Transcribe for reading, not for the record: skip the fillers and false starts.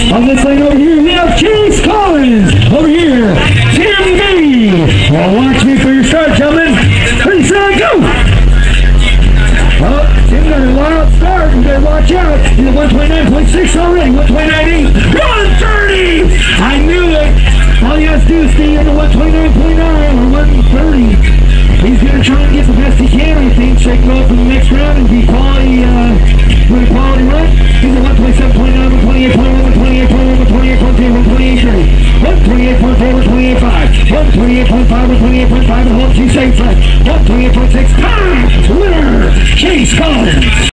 On this lane over here, we have Chase Collins. Over here, Tim B. Well, watch me for your start, gentlemen. Ready, set, go! Well, Tim got a wild start. You better watch out. He's at 129.6 already. 129.8. 130! I knew it. All you have to do is stay under 129.9 or 130. He's going to try and get the best he can, I think. Check him out for the next round and be quality, with a quality run. He's at 127.9, 128.1, 128.1, 128.2, 128.3, 128.4, 128.5, 128.5, 128.5, and hold 2 seconds left. 128.6. Winner, Chase Collins.